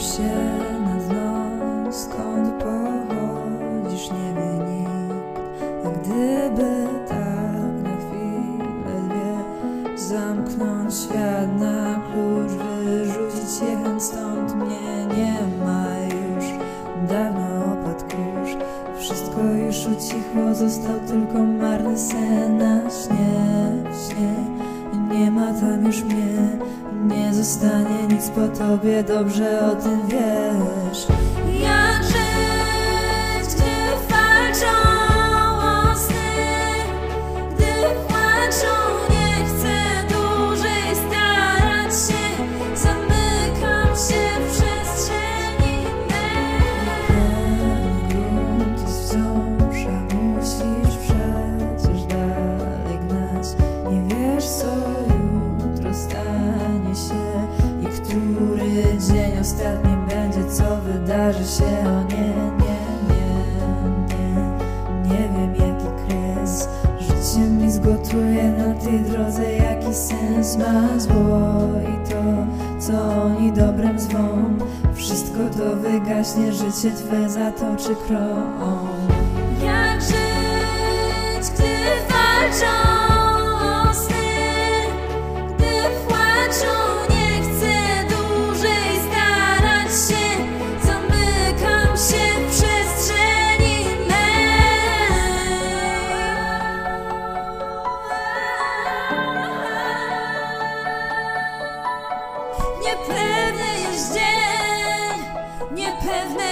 Patrzysz się na dno, skąd pochodzisz, nie wie nikt. A gdyby tak na chwilę dwie zamknąć świat na klucz, wyrzucić jechać stąd, mnie nie ma już, dawno opadł kurz. Wszystko już ucichło, został tylko marny sen, a śnie, w śnie nie ma tam już mnie. Nie zostanie nic po tobie, dobrze o tym wiesz. Jak żyć, gdy walczą o sny, gdy płaczą, nie chcę dłużej starać się, zamykam się w przestrzeni mej. Grunt jest wciąż, a musisz przecież dalej gnać. Nie wiesz, co jutro stanie się i który dzień ostatni będzie, co wydarzy się. O nie, nie wiem jaki kres życie mi zgotuje na tej drodze, jaki sens ma zło i to, co oni dobrem zwą. Wszystko to wygaśnie, życie twe zatoczy krąg. Jak żyć, gdy walczą o sny, gdy płaczą, nie chcę dłużej starać się, zamykam się w przestrzeni mej. Niepewny jest dzień, niepewne